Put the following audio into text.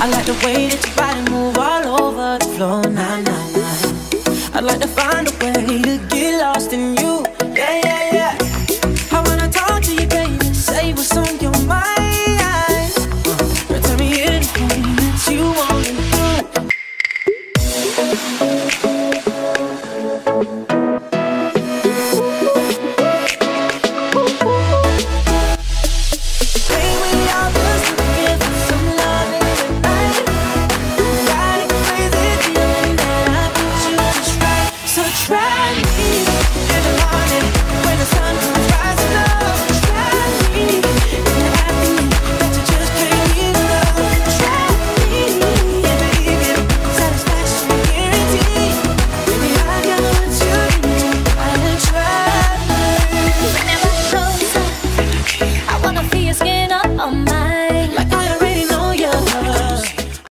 I like the way that you body move all over the floor. Nah, nah, nah. I'd like to find a way to get lost in you. Yeah, yeah, yeah. I wanna talk to you, baby. Say what's on your mind. Tell me anything that you wanna do. Skin